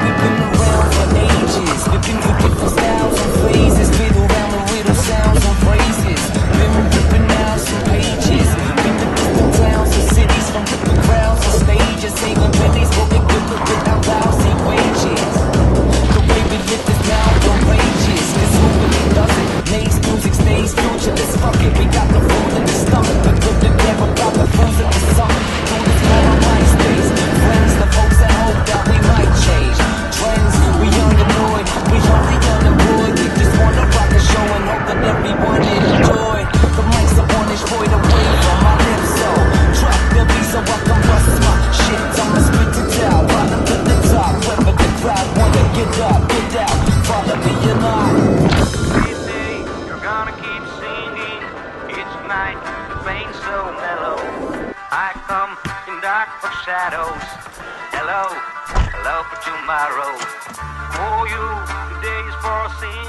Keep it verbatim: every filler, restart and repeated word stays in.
we've been around for ages. We've been through different styles and phases. Been around the riddle sounds and phrases. Been ripping out some pages. Been to different towns and cities from different crowds and stages. Saving pennies for the good look without lousy wages. The way we live is now outrageous. Cause who really does it? Makes music stays futureless. Fuck it, we got the food in the stomach. We're good together, got the fools in the summer. Through this paralyzed space. Friends, the folks that hope that we might change. Trends, we unannoyed. We only unemployed. We just wanna rock the show and hope that everyone enjoy. The mic's the one inch void away from my lips, so drop the beat so I can bust my shit. I'ma spit it out, bottom to the top. Whether the crowd wanna get up, get out, follow me or not. You're gonna keep singing each night, the pain so mellow. I come in dark for shadows. Hello, hello for tomorrow. For you, today is for sin.